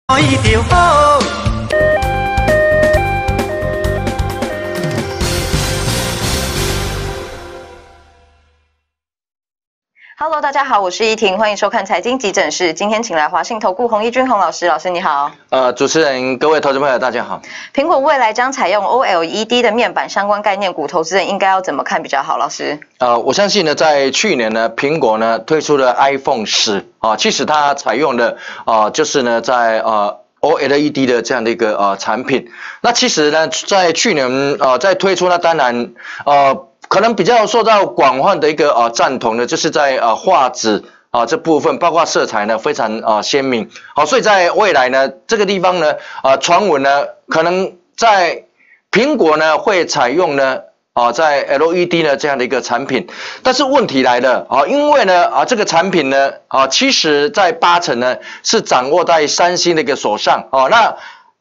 伊就好。 Hello， 大家好，我是依婷，欢迎收看财经急诊室。今天请来华信投顾洪一军洪老师，老师你好。 主持人、各位投资朋友，大家好。 苹果未来将采用 OLED 的面板相关概念股，投资人应该要怎么看比较好？老师？ 我相信呢，在去年呢，苹果呢推出了 iPhone 10啊，其实它采用的就是呢在OLED 的这样的一个产品。那其实呢，在去年在推出，那当然可能比较受到广泛的一个赞同的，就是在画质这部分，包括色彩呢非常鲜明。好，所以在未来呢这个地方呢传闻呢可能在苹果呢会采用呢在 LED 呢这样的一个产品，但是问题来了因为呢这个产品呢其实在80%呢是掌握在三星的一个手上那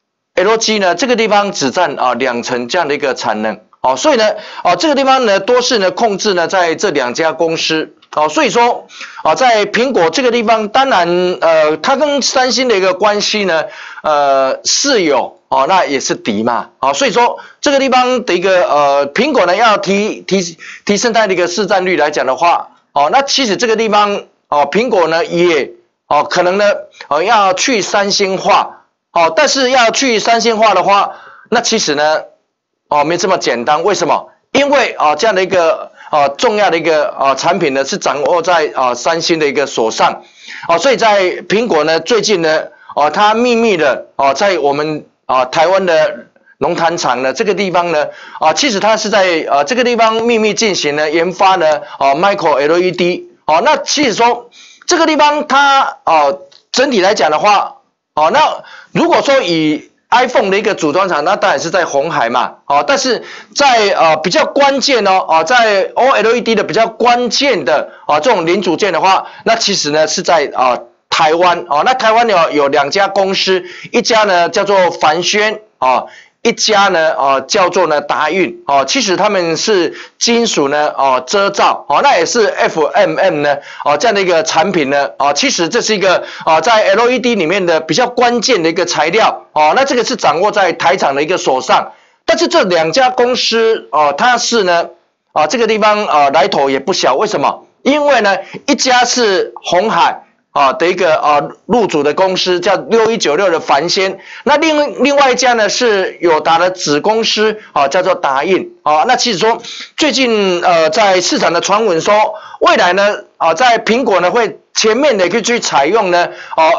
LG 呢这个地方只占20%这样的一个产能。所以呢，这个地方呢，多是呢控制呢在这两家公司，所以说，在苹果这个地方，当然，它跟三星的一个关系呢，是有，那也是敌嘛，所以说这个地方的一个苹果呢要提升它的一个市占率来讲的话，那其实这个地方，苹果呢也，可能呢，要去三星化，但是要去三星化的话，那其实呢。没这么简单，为什么？因为这样的一个重要的一个产品呢是掌握在三星的一个手上，所以在苹果呢最近呢它秘密的在我们台湾的龙潭厂呢这个地方呢其实它是在这个地方秘密进行呢研发呢Micro LED 那其实说这个地方它整体来讲的话那如果说以iPhone 的一个组装厂，那当然是在鸿海嘛，但是在比较关键在 OLED 的比较关键的这种零组件的话，那其实呢是在台湾那台湾有两家公司，一家呢叫做凡轩一家呢叫做呢达运其实他们是金属呢遮罩那也是 FMM 呢这样的一个产品呢其实这是一个在 LED 里面的比较关键的一个材料那这个是掌握在台厂的一个手上，但是这两家公司它是呢这个地方来头也不小，为什么？因为呢一家是鸿海的一个入主的公司叫6196的凡轩，那另外一家呢是友达的子公司叫做达印那其实说最近在市场的传闻说未来呢在苹果呢会全面的去采用呢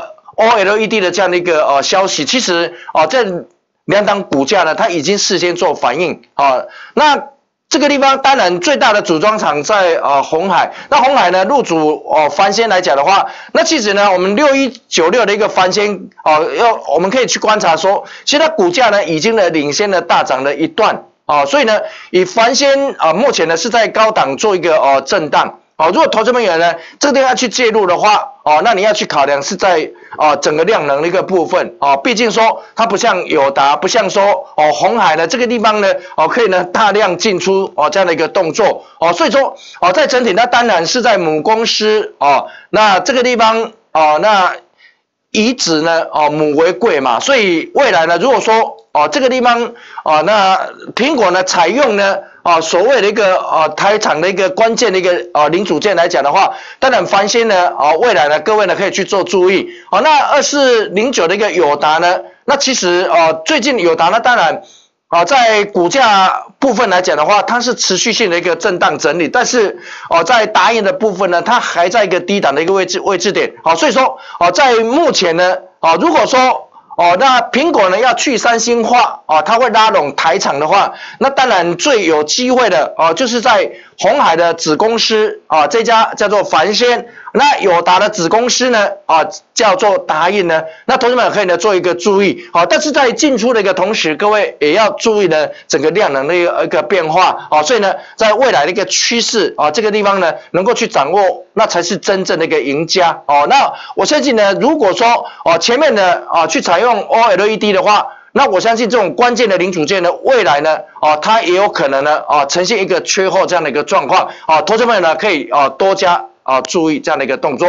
OLED 的这样的一个消息，其实这两档股价呢它已经事先做反应那这个地方当然最大的组装厂在鸿海，那鸿海呢入主凡轩来讲的话，那其实呢我们6196的一个凡轩我们可以去观察说，其实它股价呢已经呢领先了大涨了一段所以呢以凡轩目前呢是在高档做一个震荡如果投资朋友呢这个地方要去介入的话那你要去考量是在整个量能的一个部分毕竟说它不像友达，不像说鸿海呢这个地方呢可以呢大量进出这样的一个动作所以说在整体那当然是在母公司那这个地方那以子呢母为贵嘛，所以未来呢如果说这个地方那苹果呢采用呢所谓的一个台厂的一个关键的一个零组件来讲的话，当然凡轩呢未来呢各位呢可以去做注意那2409的一个友达呢，那其实最近友达呢当然在股价部分来讲的话，它是持续性的一个震荡整理，但是在达印的部分呢，它还在一个低档的一个位置点所以说在目前呢如果说那苹果呢要去三星化它会拉拢台厂的话，那当然最有机会的就是在鸿海的子公司这家叫做凡轩，那友达的子公司呢叫做达印呢，那同学们可以呢做一个注意但是在进出的一个同时，各位也要注意呢整个量能的一个变化所以呢在未来的一个趋势这个地方呢能够去掌握，那才是真正的一个赢家那我相信呢，如果说前面呢去采用 OLED 的话，那我相信这种关键的零组件呢，未来呢它也有可能呢呈现一个缺货这样的一个状况投资朋友呢可以多加注意这样的一个动作。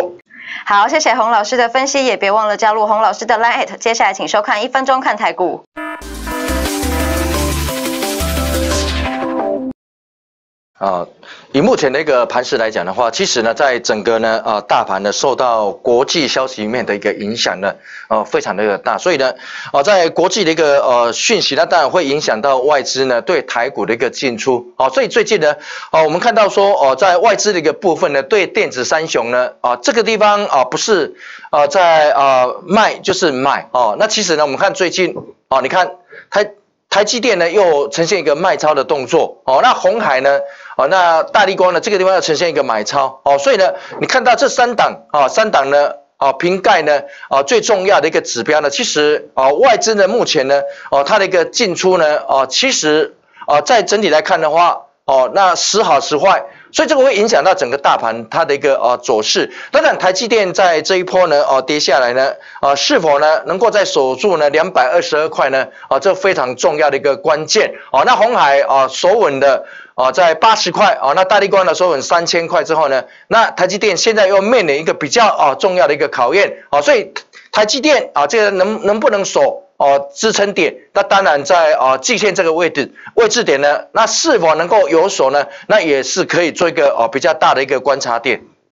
好，谢谢洪老师的分析，也别忘了加入洪老师的 Line@。接下来请收看1分钟看台股。 以目前的一个盘势来讲的话，其实呢，在整个呢大盘呢受到国际消息面的一个影响呢，非常的大，所以呢，在国际的一个讯息呢，当然会影响到外资呢对台股的一个进出，所以最近呢，我们看到说，在外资的一个部分呢，对电子三雄呢，这个地方不是在卖就是买那其实呢，我们看最近你看台积电呢又呈现一个卖超的动作那鸿海呢那大立光呢这个地方要呈现一个买超所以呢你看到这三档呢瓶盖呢最重要的一个指标呢，其实外资呢目前呢它的一个进出呢其实在整体来看的话那时好时坏。所以这个会影响到整个大盘它的一个走势。当然，台积电在这一波呢跌下来呢是否呢能够再守住呢222块呢这非常重要的一个关键那鸿海守稳的在80块那大立光呢守稳3000块之后呢，那台积电现在又面临一个比较重要的一个考验所以台积电这个能不能守支撑点，那当然在季线这个位置点呢，那是否能够有所呢？那也是可以做一个比较大的一个观察点。